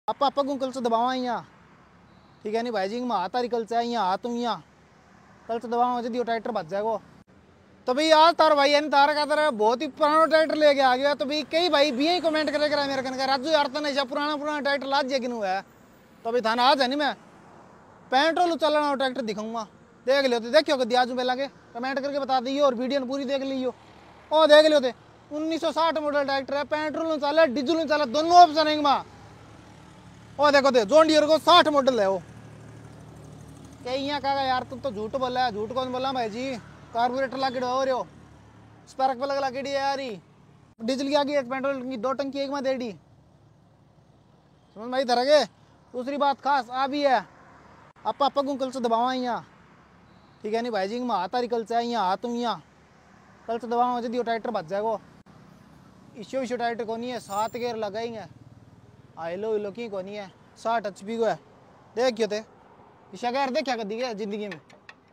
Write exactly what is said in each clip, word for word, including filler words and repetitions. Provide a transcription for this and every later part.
आपा पग कल से दबावा यहाँ ठीक है नहीं भाई जी में हाथ तारी कल से यहाँ हाथ तुम यहाँ कल से दबावा जदी ट्रैक्टर बच जाएगा। तो भाई आज तार भाई यानी तार का तारा बहुत ही पुराना ट्रैक्टर लेके आ गया। तो भाई कई भाई भी ही कमेंट करे करा मेरे कन राजू यार तो नहीं पुराना पुराना ट्रैक्टर लाज जा किनू है। तो भाई थाना आज है नहीं मैं पेट्रोल चलना ट्रैक्टर दिखाऊंगा देख लियो। तो देखियो कभी आज पहला के कमेंट करके बता दियो और वीडियो पूरी देख लियो। ओ देख लियो थे उन्नीस सौ साठ मॉडल ट्रैक्टर है पेट्रोल चले डीजल चले दोनों ऑप्शन है माँ। ओ देखो थे जॉन डियर को साठ मॉडल है वो कहीं यहाँ कहा यार तुम तो झूठ बोला है। झूठ कौन बोला भाई जी कार्बोरेटर ला हो रहे हो स्पार्क प्लग ला के यार ही डीजल की आगे एक पेट्रोल की दो टंकी एक में दे दी समझ भाई धर गए। दूसरी बात खास आ भी है आपा पग कल से दबावा यहाँ ठीक है नहीं भाई जी में हाथ तारी कल से यहाँ हाथ तुम यहाँ कल से दबावा जदी ट्रैक्टर बच जाएगा। इश्यो इश्यो ट्रैक्टर को नहीं है सात गेयर लगाएंगे आइलो इलो की को नहीं है साठ एच पी को है देखियो थे इशा गैर देखा कर दी गया जिंदगी में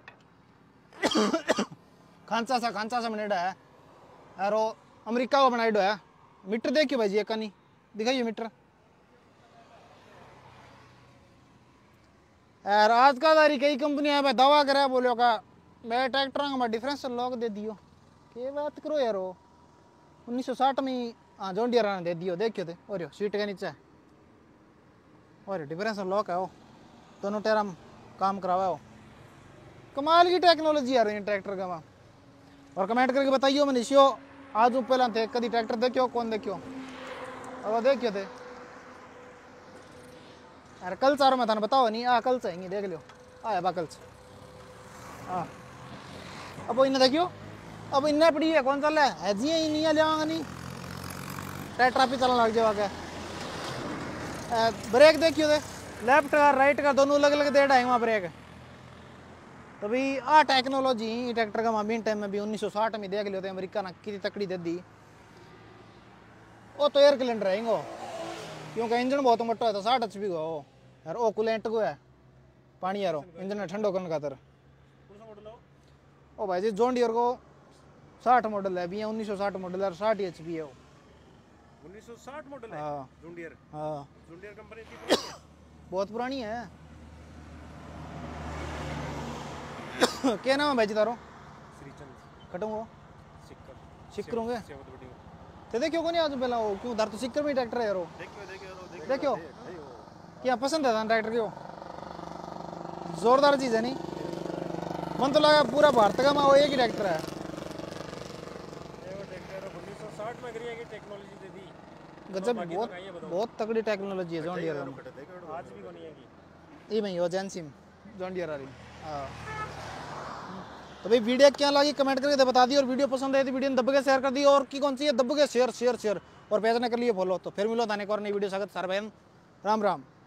खांचा सा खांचा सा बनेडा है यार वो अमेरिका को बनाइडो है। मीटर देखियो भाई जी एक नहीं दिखाइए मीटर यार आज का दारी कई कंपनियां है दावा करे बोलो का मैं ट्रैक्टर का डिफरेंस लॉक दे दियो के बात करो यार वो उन्नीस सौ साठ में हाँ जॉन डियर दे दियो देखियो थे और सीट के नीचे और डिफरेंस लॉक है वो दोनों टेरा काम करावा हो कमाल की टेक्नोलॉजी आ रही है ट्रैक्टर का वहाँ। और कमेंट करके बताइयो मनीषियो आज पहला थे कभी ट्रैक्टर देखियो कौन देखियो और देखियो थे यार कल चारों में था बताओ नहीं आ कल से देख लियो आया बा कल से हाँ अब इन्हें देखियो अब इन्हें पड़ी है कौन चल रहा है जी नहीं लिया नहीं ट्रैक्टर पे चलने लग जाओ ब्रेक देखियो थे लेफ्ट का राइट का दोनों अलग अलग दे डाएंगे वहाँ ब्रेक। तो भाई आ टेक्नोलॉजी ट्रैक्टर का बीन टाइम में भी उन्नीस सौ साठ में देख लियो थे अमेरिका ने कितनी तकड़ी दे दी। वो तो एयर सिलेंडर रहेंगे क्योंकि इंजन बहुत मोटा है तो साठ एच पी को हो यार ओ कूलेंट को है पानी यारो इंजन ठंडो करने खातर। ओ भाई जी जॉन डियर को साठ मॉडल है भी उन्नीस सौ साठ मॉडल है साठ एच पी है वो उन्नीस सौ साठ मॉडल है जॉन डियर। हाँ जॉन डियर कंपनी की बहुत पुरानी है। क्या नाम है भाई जी तारो श्रीचंद कटूंगा सिक्कर सिक्कर होंगे सेवत वीडियो तो देखियो को नहीं आज पहला वो क्यों धर तो सिक्कर में ट्रैक्टर है यारो देखियो देखियो देखियो क्या पसंद है ट्रैक्टर क्यों जोरदार चीज है नहीं मन तो लगा पूरा भारत का माँ वो एक ही ट्रैक्टर है। उन्नीस सौ साठ में की टेक्नोलॉजी दे दी गजब बहुत बहुत तगड़ी टेक्नोलॉजी है जॉन डियर आज भी बनी है की ये मैं एजेंसी में जॉन डियर आ रही हाँ। तो भाई वीडियो क्या लगी कमेंट करके बता दी और वीडियो पसंद आई तो वीडियो दब के शेयर कर दी और की कौन सी है दब के शेयर शेयर शेयर और पेज ने कर लिए फॉलो। तो फिर मिलो थाने को और नई वीडियो स्वागत सारे बहन राम राम।